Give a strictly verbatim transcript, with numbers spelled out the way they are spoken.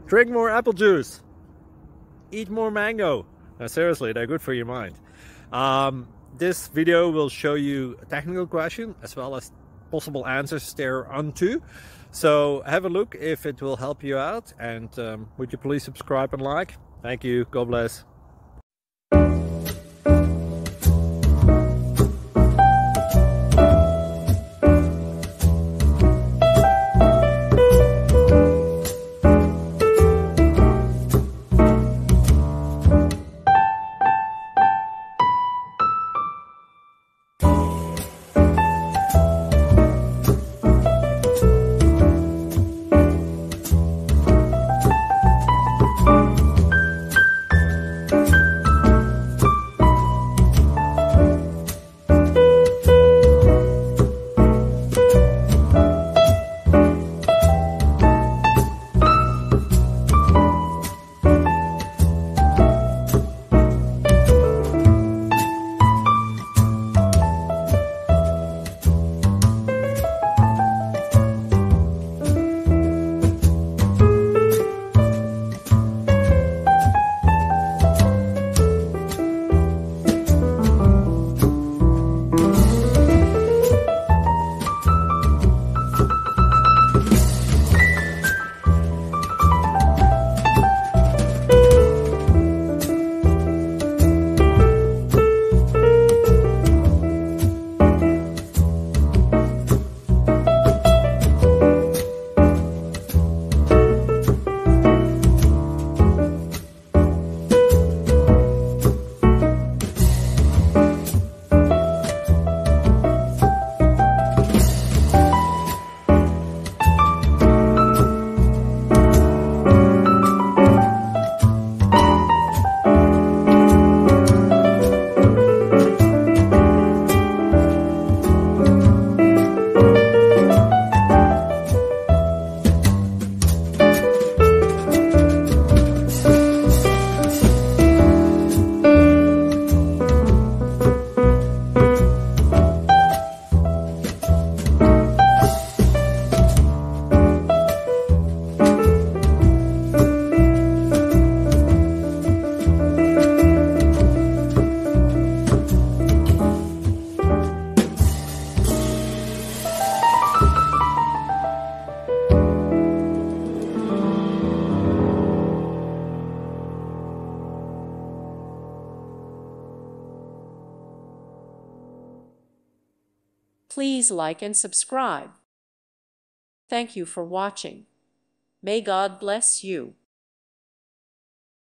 Drink more apple juice. Eat more mango. Now, seriously, they're good for your mind. Um, this video will show you a technical question as well as possible answers thereunto. So have a look if it will help you out, and um, would you please subscribe and like? Thank you. God bless. Please like and subscribe. Thank you for watching. May God bless you.